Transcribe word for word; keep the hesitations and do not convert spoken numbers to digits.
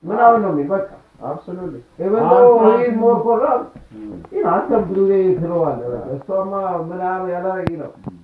ምናምን ነው የሚል በቃ absolutely even though he is more corrupt you know some blue day ትለዋለህ እሷማ ምናምን ያላረግ ነው